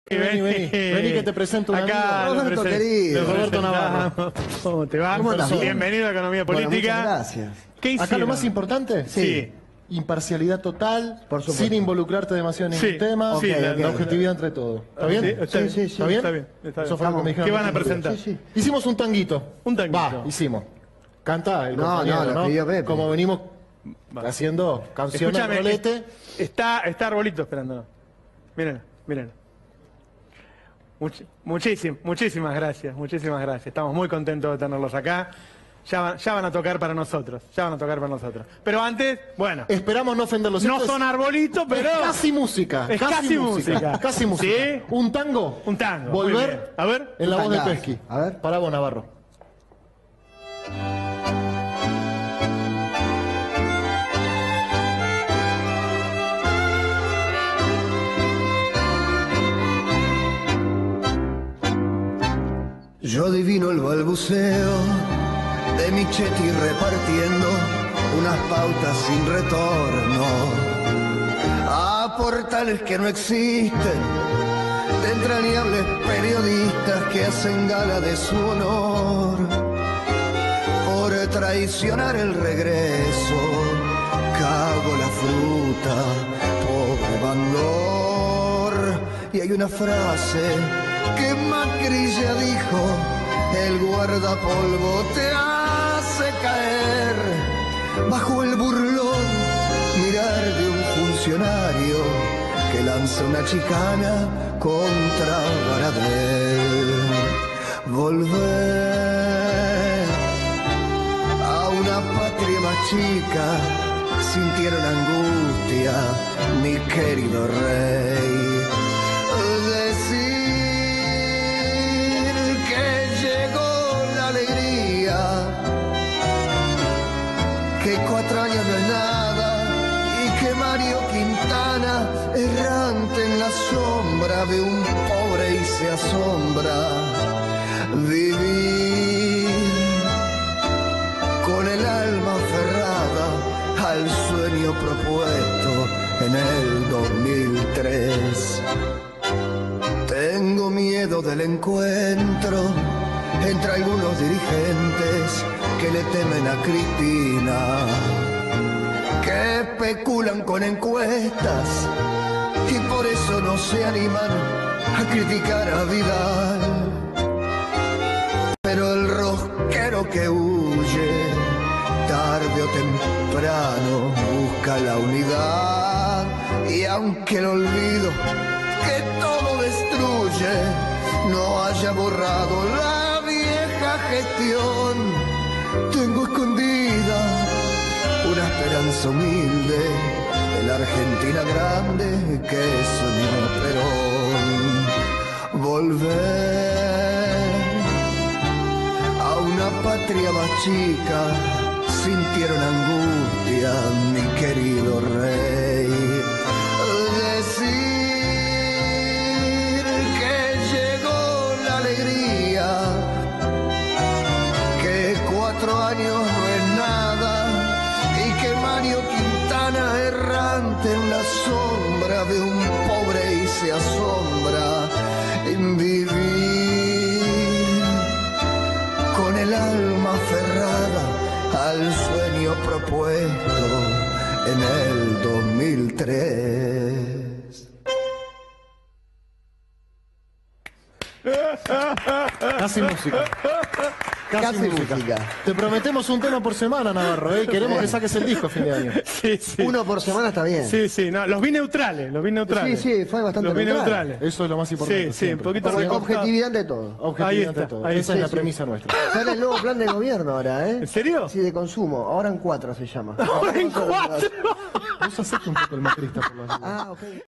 Vení que te presento un Acá, amigo. Roberto querido. Roberto Navarro. ¿Cómo te va? ¿Cómo estás? Bienvenido a Economía Política. Bueno, muchas gracias. ¿Qué hicieron? Acá lo más importante, Sí. imparcialidad total, Por supuesto. sin involucrarte demasiado en Sí. ningún tema, Sí, la objetividad entre todos. ¿Está bien? Sí, está bien. Sí, sí, ¿Está bien? Está bien. Está Eso bien. fue lo que me dijeron. ¿Qué van a presentar? Sí, sí. Hicimos un tanguito. Un tanguito. Va, hicimos. Canta el No, compañero, no, lo pidió Pepe. Como venimos haciendo canciones Escúchame, rolete. está Arbolito esperando. Miren, miren. Muchísimas gracias, muchísimas gracias. Estamos muy contentos de tenerlos acá. Ya van a tocar para nosotros, Pero antes, bueno, Esperamos no ofenderlos. no Esto son arbolitos, pero... es casi música. Es casi música. Casi música. ¿Sí? Un tango. Un tango, muy bien. Volver. A ver. En la voz de tangazo. Pesqui. A ver. Para vos, Navarro. Yo adivino el balbuceo de Michetti repartiendo unas pautas sin retorno a portales que no existen, de entrañables periodistas que hacen gala de su honor por traicionar el regreso. Cago la fruta, pobre Bandor. Y hay una frase que Macri ya dijo: el guardapolvo te hace caer. Bajo el burlón mirar de un funcionario que lanza una chicana contra Baradel. Volver a una patria más chica, sintieron angustia, mi querido rey. Decir que llegó la alegría, que 4 años no es nada, y que Mario Quintana, errante en la sombra, ve un pobre y se asombra. Vivir con el alma aferrada al sueño propuesto en el 2003. Tengo miedo del encuentro entre algunos dirigentes que le temen a Cristina, que especulan con encuestas y por eso no se animan a criticar a Vidal. Pero el rosquero que huye, tarde o temprano busca la unidad, y aunque el olvido que todo destruye no haya borrado la vieja gestión, tengo escondida una esperanza humilde de la Argentina grande que soñó Perón. Volver a una patria más chica, sintieron angustia, mi querido rey. Decir que llegó la alegría, que 4 años no es nada, y que Mario Quintana, errante en la sombra, ve un pobre y se asombra. En vivir con el alma aferrada al sueño propuesto en el 2003. Casi música. Casi música. Te prometemos un tema por semana, Navarro, ¿eh? Queremos que saques el disco a fin de año. Sí. Uno por semana está bien. Sí, no, los vi neutrales. Sí, fue bastante Los vi neutral. neutrales. Eso es lo más importante. Sí, siempre. un poquito Siempre. Objetividad de todo. Objetividad Ahí ante está, todo. ahí Esa está. es la premisa nuestra. Sale el nuevo plan de gobierno ahora, ¿eh? ¿En serio? Sí, de consumo. Ahora en 4 se llama. Ahora en 4. Vos hacete un poco el macrista por los... Ah, ok.